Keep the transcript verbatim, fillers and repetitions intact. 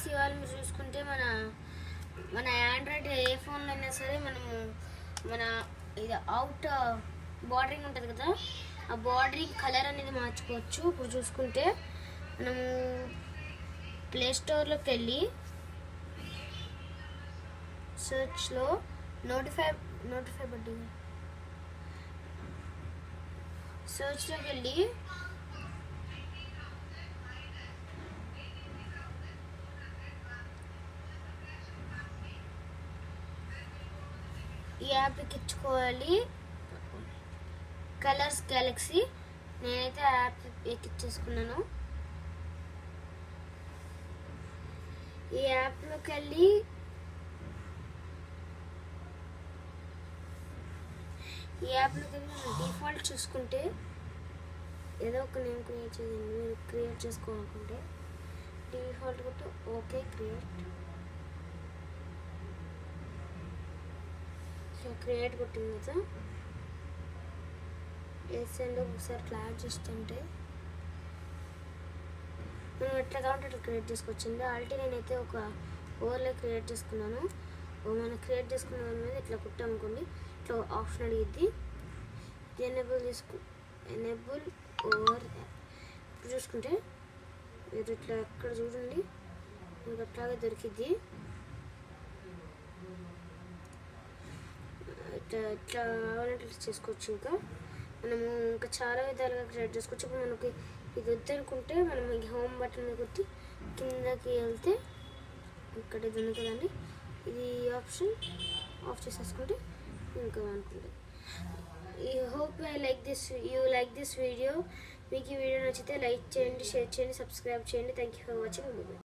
Friends ఇవాళ మీరు చూసుకుంటే మన మన ఆండ్రాయిడ్ ఏ ఫోన్లో అయినా సరే మనము మన ఇది అవుట్ బార్డరింగ్ ఉంటుంది కదా, ఆ బార్డరింగ్ కలర్ అనేది మార్చుకోవచ్చు. ఇప్పుడు చూసుకుంటే మనము ప్లే స్టోర్లోకి వెళ్ళి సెర్చ్లో నోటిఫై నోటిఫై బట్టి సెర్చ్లోకి వెళ్ళి ఈ యాప్ ఎక్కించుకోవాలి, కలర్స్ గెలాక్సీ. నేనైతే ఆ యాప్ ఎక్కించేసుకున్నాను. ఈ యాప్లోకి వెళ్ళి ఈ యాప్లోకి వెళ్ళి డిఫాల్ట్ చూసుకుంటే ఏదో ఒక నేమ్ క్రియేట్ చేయండి. మీరు క్రియేట్ చేసుకోవాలనుకుంటే డిఫాల్ట్ కొట్టి ఓకే క్రియేట్ క్రియేట్ కొట్టింది కదా. ఎస్ అండ్ ఒకసారి క్లాస్ చేస్తుంటే మనం ఎట్లా కావాలంటే అట్లా క్రియేట్ చేసుకోవచ్చండి. ఆల్రెడీ నేనైతే ఒక ఓవర్లే క్రియేట్ చేసుకున్నాను. మనం క్రియేట్ చేసుకున్న దాని మీద ఇట్లా కుట్టామనుకోండి, ఇట్లా ఆప్షన్ అడిగిద్ది. ఇది ఎనేబుల్ చేసుకు ఎనేబుల్ ఓవర్ ఇప్పుడు చూసుకుంటే మీరు ఇట్లా ఎక్కడ చూడండి మీకు అట్లాగే దొరికిద్ది. ఇట్లా ఇట్లా కావాలంటే ఇట్లా చేసుకోవచ్చు. ఇంకా మనము ఇంకా చాలా విధాలుగా క్రియేట్ చేసుకోవచ్చు. ఇప్పుడు మనకి ఇది వద్దనుకుంటే మనం ఈ హోమ్ బటన్ మీద కొట్టి కిందకి వెళ్తే ఇక్కడ ఇది ఉంది కదండి, ఇది ఆప్షన్ ఆఫ్ చేసేసుకుంటే ఇంకా అనుకుంటుంది. ఈ hope I like this you like this video. మీకు ఈ వీడియో నచ్చితే లైక్ చేయండి, షేర్ చేయండి, సబ్స్క్రైబ్ చేయండి. Thank you for watching.